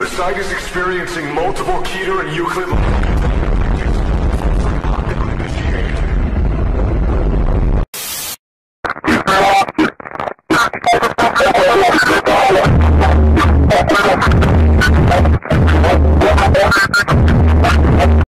The site is experiencing multiple Keter and Euclid